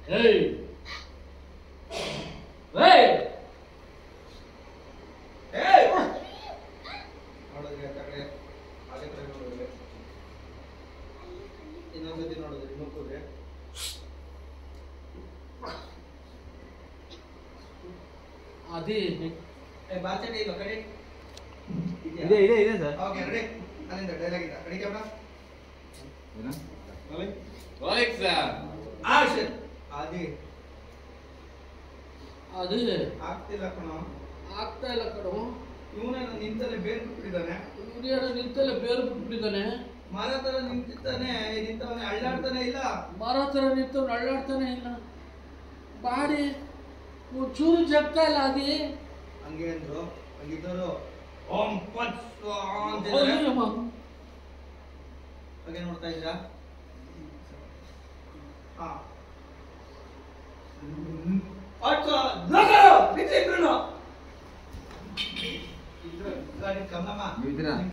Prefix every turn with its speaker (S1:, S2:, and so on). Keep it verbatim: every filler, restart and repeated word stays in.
S1: ಏಯ್ ಏಯ್
S2: ಏಯ್ ನೋಡಿದ್ರೆ ಕಡೆ ಅದೇ ಕಡೆ ನೋಡಿದ್ರೆ ಇನ್ನೊಂದ್ಸತಿ ನೋಡಿದ್ರೆ ನೋಡ್ಕೋದ್ರೆ
S1: ಅದೇ
S2: ಏ ಬಾಚಡಿ ಇಲ್ಲ ಕಡೆ
S3: ಇದೆ ಇದೆ ಇದೆ ಸರ್.
S2: ಓಕೆ ರೆಡಿ ಅಲ್ಲಿಂದ ಡೈಲಾಗ್ ಇದೆ ರೆಡಿ ಕ್ಯಾಮೆರಾ
S3: ಏನು
S2: ರೋಲಿಂಗ್
S1: ರೋಲಿಂಗ್ ಸರ್
S2: ಆಕ್ಷನ್ ಆದಿ
S1: ಅದು
S2: ಆಗ್ತಿಲ್ಲ ಕಣೋ
S1: ಆಗ್ತಾ ಇಲ್ಲ ಕಣೋ.
S2: ಇವನೇನು ನಿಂತಲ್ಲೇ ಬೇರೆ ಬಿಟ್ಟಿದ್ದಾನೆ
S1: ಇವನೇನು ನಿಂತಲ್ಲೇ ಬೇರು ಬಿಟ್ಬಿಟ್ಟಿದ್ದಾನೆ.
S2: ಮರ ತರ ನಿಂತಿದ್ದಾನೆ ನಿಂತವನೇ ಅಳ್ಳಾಡ್ತಾನೆ ಇಲ್ಲ.
S1: ಮರ ತರ ನಿಂತವ್ನು ಅಳ್ಳಾಡ್ತಾನೆ ಇಲ್ಲ. ಬಾಡಿ ಚೂರು ಜಗ್ತಾ ಇಲ್ಲ ಅದಿ
S2: ಹಂಗೆ ಅಂದ್ರು ಹಂಗಿದ್ದವರು ಓಂ ಪಟ್ ಅಂತಿದ್ದಾರೆ. ಹಾಗೆ ನೋಡ್ತಾ ಇದ್ದೀರಾ ಹಾ ಅಚ್ಚಾ ಲಗೋ ಬಿಚ್ಚಿ ಇಬ್ರು ಇದ್ರ ಗಾಡಿ ಕಮ್ಮಮ್ಮ
S3: ನೀವು ಇದ್ದೀರಾ?